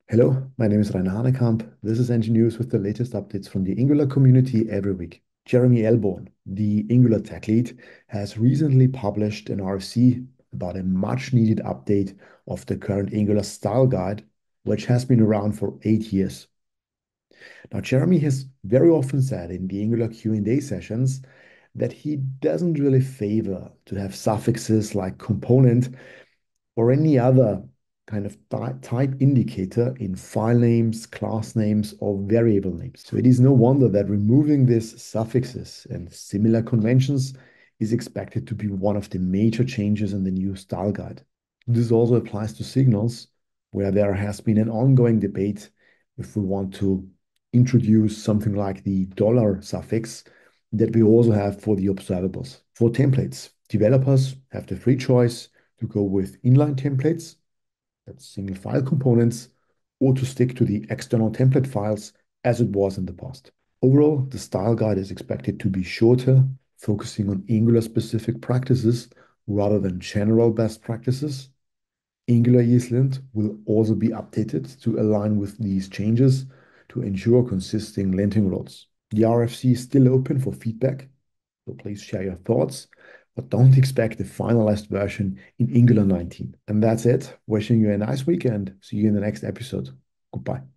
Hello, my name is Rainer Hanekamp. This is Engine News with the latest updates from the Angular community every week. Jeremy Elbourn, the Angular tech lead, has recently published an RFC about a much needed update of the current Angular style guide, which has been around for 8 years. Now, Jeremy has very often said in the Angular Q&A sessions that he doesn't really favor to have suffixes like component or any other kind of type indicator in file names, class names, or variable names. So it is no wonder that removing these suffixes and similar conventions is expected to be one of the major changes in the new style guide. This also applies to signals, where there has been an ongoing debate if we want to introduce something like the dollar suffix that we also have for the observables. For templates, developers have the free choice to go with inline templates, that's single file components, or to stick to the external template files as it was in the past. Overall, the style guide is expected to be shorter, focusing on Angular specific practices rather than general best practices. Angular-eslint will also be updated to align with these changes to ensure consistent linting rules. The RFC is still open for feedback, so please share your thoughts, but don't expect the finalized version in Angular 19. And that's it. Wishing you a nice weekend. See you in the next episode. Goodbye.